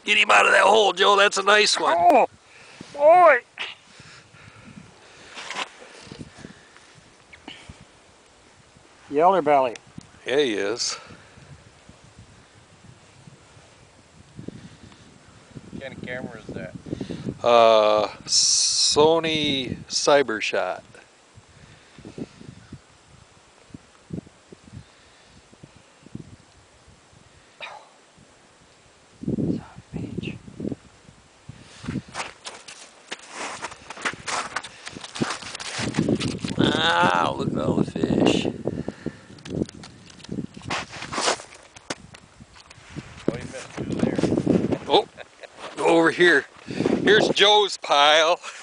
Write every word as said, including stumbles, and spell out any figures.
Get him out of that hole, Joe. That's a nice one. Oh, boy. Yeller belly. Yeah, he is. What kind of camera is that? Uh, Sony CyberShot. Beach. Ah, look at all the fish. Oh, you missed two there. Oh, go over here. Here's Joe's pile.